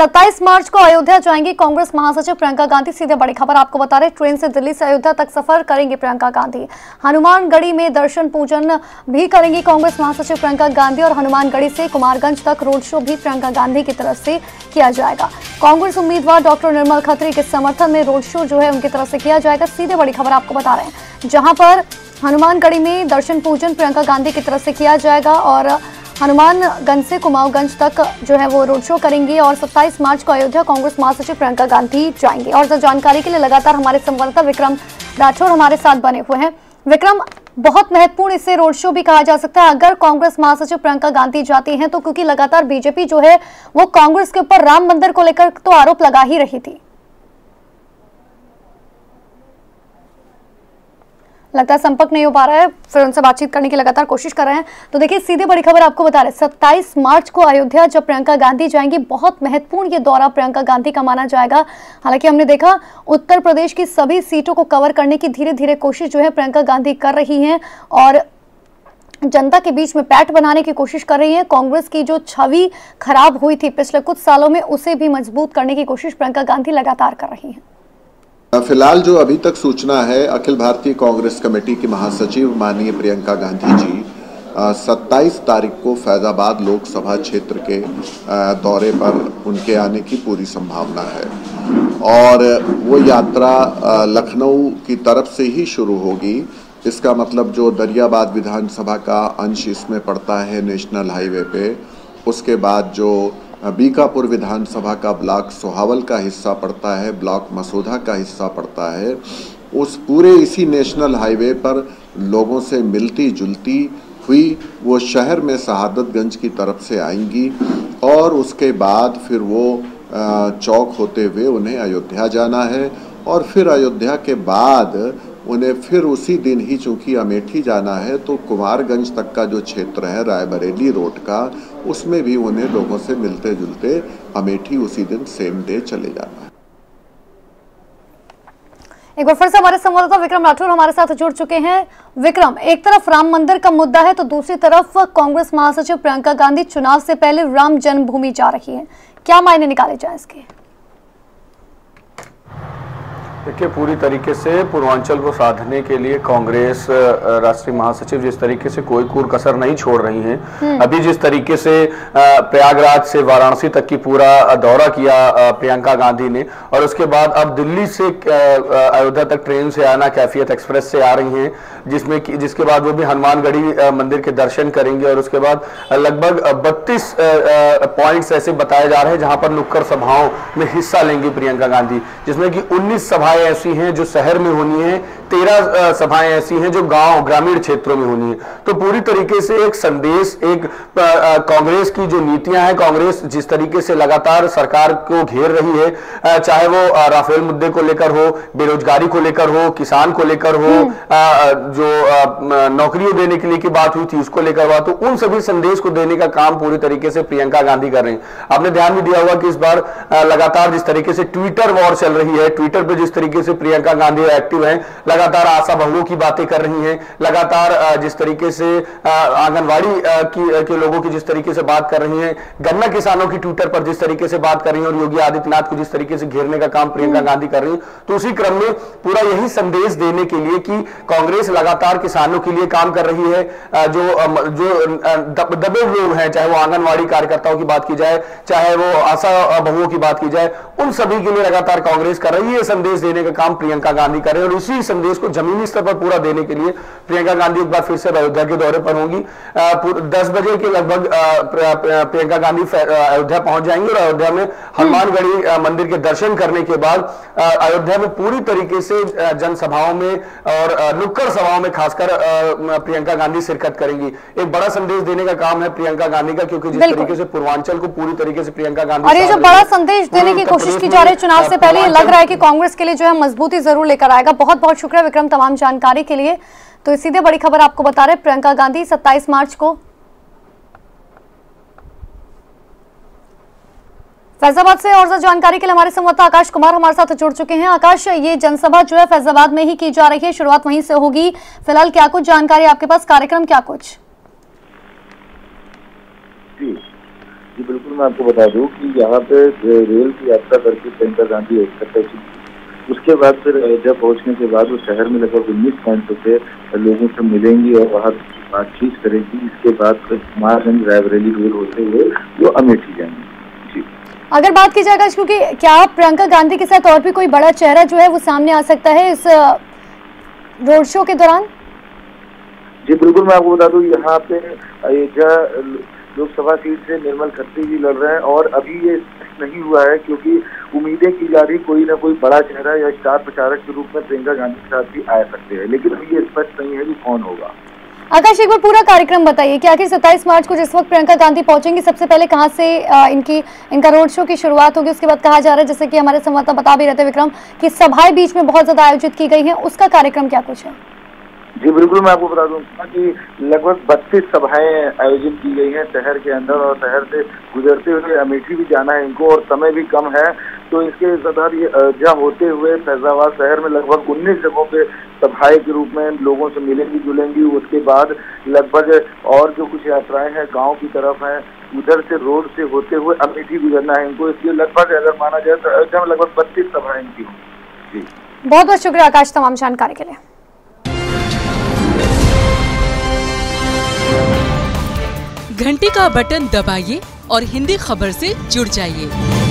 27 मार्च को अयोध्या जाएंगी कांग्रेस महासचिव प्रियंका गांधी। सीधे बड़ी खबर आपको बता रहे, ट्रेन से दिल्ली से अयोध्या तक सफर करेंगी प्रियंका गांधी। हनुमानगढ़ी में दर्शन पूजन भी करेंगी कांग्रेस महासचिव प्रियंका गांधी और हनुमानगढ़ी से कुमारगंज तक रोड शो भी प्रियंका गांधी की तरफ से किया जाएगा। कांग्रेस उम्मीदवार डॉक्टर निर्मल खत्री के समर्थन में रोड शो जो है उनकी तरफ से किया जाएगा। सीधे बड़ी खबर आपको बता रहे हैं, जहां पर हनुमानगढ़ी में दर्शन पूजन प्रियंका गांधी की तरफ से किया जाएगा और हनुमानगंज से कुमारगंज तक जो है वो रोड शो करेंगी और 27 मार्च को अयोध्या कांग्रेस महासचिव प्रियंका गांधी जाएंगे। और जानकारी के लिए लगातार हमारे संवाददाता विक्रम राठौर हमारे साथ बने हुए हैं। विक्रम, बहुत महत्वपूर्ण इसे रोड शो भी कहा जा सकता है अगर कांग्रेस महासचिव प्रियंका गांधी जाती हैं तो, क्योंकि लगातार बीजेपी जो है वो कांग्रेस के ऊपर राम मंदिर को लेकर तो आरोप लगा ही रही थी। लगता है संपर्क नहीं हो पा रहा है, फिर उनसे बातचीत करने की लगातार कोशिश कर रहे हैं। तो देखिए, सीधे बड़ी खबर आपको बता रहे, 27 मार्च को अयोध्या जब प्रियंका गांधी जाएंगी, बहुत महत्वपूर्ण ये दौरा प्रियंका गांधी का माना जाएगा। हालांकि हमने देखा उत्तर प्रदेश की सभी सीटों को कवर करने की धीरे धीरे कोशिश जो है प्रियंका गांधी कर रही हैं और जनता के बीच में पैठ बनाने की कोशिश कर रही हैं। कांग्रेस की जो छवि खराब हुई थी पिछले कुछ सालों में, उसे भी मजबूत करने की कोशिश प्रियंका गांधी लगातार कर रही हैं। फिलहाल जो अभी तक सूचना है, अखिल भारतीय कांग्रेस कमेटी की महासचिव माननीय प्रियंका गांधी जी 27 तारीख को फैजाबाद लोकसभा क्षेत्र के दौरे पर उनके आने की पूरी संभावना है और वो यात्रा लखनऊ की तरफ से ही शुरू होगी। इसका मतलब जो दरियाबाद विधानसभा का अंश इसमें पड़ता है नेशनल हाईवे पे, उसके बाद जो बीकापुर विधानसभा का ब्लॉक सोहावल का हिस्सा पड़ता है, ब्लॉक मसूधा का हिस्सा पड़ता है, उस पूरे इसी नेशनल हाईवे पर लोगों से मिलती जुलती हुई वो शहर में शहादतगंज की तरफ से आएंगी और उसके बाद फिर वो चौक होते हुए उन्हें अयोध्या जाना है और फिर अयोध्या के बाद उन्हें फिर उसी दिन ही, चूंकि अमेठी जाना है तो कुमारगंज तक का जो क्षेत्र है रायबरेली रोड का, उसमें भी उन्हें लोगों से मिलते जुलते अमेठी उसी दिन सेम डे चले जाना है। एक बार फिर से हमारे संवाददाता विक्रम राठौर हमारे साथ जुड़ चुके हैं। विक्रम, एक तरफ राम मंदिर का मुद्दा है तो दूसरी तरफ कांग्रेस महासचिव प्रियंका गांधी चुनाव से पहले राम जन्मभूमि जा रही है, क्या मायने निकाले जाए इसके? देखिए, पूरी तरीके से पूर्वांचल को साधने के लिए कांग्रेस राष्ट्रीय महासचिव जिस तरीके से कोई कूर कसर नहीं छोड़ रही हैं। अभी जिस तरीके से प्रयागराज से वाराणसी तक की पूरा दौरा किया प्रियंका गांधी ने और उसके बाद अब दिल्ली से अयोध्या तक ट्रेन से आना, कैफियत एक्सप्रेस से आ रही हैं, जिसके बाद वो भी हनुमानगढ़ी मंदिर के दर्शन करेंगे और उसके बाद लगभग 32 पॉइंट्स ऐसे बताए जा रहे हैं जहां पर नुक्कड़ सभाओं में हिस्सा लेंगी प्रियंका गांधी, जिसमें कि 19 सभाएं ऐसी हैं जो शहर में होनी है, 13 सभाएं ऐसी हैं जो गांव ग्रामीण क्षेत्रों में होनी है। तो पूरी तरीके से एक संदेश, एक कांग्रेस की जो नीतियां हैं, कांग्रेस जिस तरीके से लगातार सरकार को घेर रही है, चाहे वो राफेल मुद्दे को लेकर हो, बेरोजगारी को लेकर हो, किसान को लेकर हो, जो नौकरियों देने के लिए की बात हुई थी उसको लेकर बात हो, उन सभी संदेश को देने का काम पूरी तरीके से प्रियंका गांधी कर रही हैं। आपने ध्यान भी दिया होगा कि इस बार लगातार जिस तरीके से ट्विटर वॉर चल रही है, ट्विटर पे जिस तरीके से प्रियंका गांधी एक्टिव हैं, लगातार आशा बहुओं की बातें कर रही हैं, लगातार जिस तरीके से आंगनवाड़ी के लोगों की जिस तरीके से बात कर रही हैं, गन्ना किसानों की ट्विटर पर जिस तरीके से बात कर रही हैं और योगी आदित्यनाथ को जिस तरीके से घेरने का काम प्रियंका गांधी कर रही हैं, तो उसी क्रम में पूरा यही संदेश देने के लिए कि कांग्रेस लगातार किसानों के लिए काम कर रही है। जो दबे लोग हैं, चाहे वो आंगनवाड़ी कार्यकर्ताओं की बात की जाए, चाहे वो आशा बहुओं की बात की जाए, उन सभी के लिए लगातार कांग्रेस कर रही है। संदेश देने का काम प्रियंका गांधी कर रहे हैं और उसी संदेश को जमीनी स्तर पर पूरा देने के लिए प्रियंका गांधी एक बार फिर से अयोध्या के दौरे पर होंगी। 10 बजे के लगभग प्रियंका गांधी अयोध्या पहुंच जाएंगी और अयोध्या में हनुमानगढ़ी मंदिर के दर्शन करने के बाद अयोध्या में पूरी तरीके से जनसभाओं में और नुक्कड़ सभाओं में खासकर प्रियंका गांधी शिरकत करेंगी। एक बड़ा संदेश देने का काम है प्रियंका गांधी का, क्योंकि जिस तरीके से पूर्वांचल को पूरी तरीके से प्रियंका गांधी और ये जो बड़ा संदेश देने की कोशिश की जा रही है चुनाव से पहले, लग रहा है कि कांग्रेस के लिए जो है मजबूती जरूर लेकर आएगा। बहुत बहुत शुक्रिया विक्रम तमाम जानकारी के लिए। तो सीधे बड़ी खबर आपको बता रहे, प्रियंका गांधी 27 मार्च को फैजाबाद से और ज्यादा जानकारी के लिए हमारे संवाददाता आकाश कुमार हमारे साथ जुड़ चुके हैं। आकाश, ये जनसभा जो है फैजाबाद में ही की जा रही है, शुरुआत वहीं से होगी। फिलहाल क्या कुछ जानकारी आपके पास, कार्यक्रम क्या कुछ? जी बिल्कुल, मैं आपको बता दूं कि यहाँ पे रेल की यात्रा करके प्रियंका गांधी एकत्र की, उसके बाद फिर अयोध्या पहुंचने के बाद वो शहर में लगभग 19 पॉइंटों पे लोगों से मिलेंगी और वहाँ बातचीत करेगी। इसके बाद फिर कुमारगंज रायबरेली रोड होते हुए वो अमेठी जाएंगे। जी, अगर बात की जाए आकाश, क्योंकि क्या प्रियंका गांधी के साथ और भी कोई बड़ा चेहरा जो है वो सामने आ सकता है इस रोड शो के दौरान? जी बिल्कुल, मैं आपको बता दूं यहाँ पे अयोध्या लोकसभा सीट से निर्मल खत्री जी लड़ रहे हैं और अभी ये नहीं हुआ है, क्योंकि उम्मीदें की जा रही कोई ना कोई बड़ा चेहरा या स्टार प्रचारक के रूप में प्रियंका गांधी के साथ भी आ सकते हैं, लेकिन अभी ये स्पष्ट नहीं है कि कौन होगा। आकाश, एक बार पूरा कार्यक्रम बताइए कि आखिर 27 मार्च को जिस वक्त प्रियंका गांधी पहुंचेंगी, सबसे पहले कहां से इनका रोड शो की शुरुआत होगी? उसके बाद कहा जा रहा है, जैसे कि हमारे संवाददाता बता भी रहते विक्रम, कि सभाएं बीच में बहुत ज्यादा आयोजित की गई हैं, उसका कार्यक्रम क्या कुछ है? जी बिल्कुल, मैं आपको बता दूं कि लगभग 32 सभाएं आयोजित की गई हैं शहर के अंदर, और शहर से गुजरते हुए अमेठी भी जाना है इनको और समय भी कम है, तो इसके साथ ये अयोध्या होते हुए फैजाबाद शहर में लगभग 19 जगहों पे सभाएं के रूप में लोगों से मिलेंगी जुलेंगी। उसके बाद लगभग और जो कुछ यात्राएं हैं गाँव की तरफ हैं, उधर से रोड से होते हुए अमेठी गुजरना है इनको, इसलिए लगभग अगर माना जाए तो अयोध्या में लगभग 32 सभाएं इनकी होंगी। जी, बहुत बहुत शुक्रिया आकाश तमाम जानकारी के लिए। घंटी का बटन दबाइए और हिंदी खबर से जुड़ जाइए।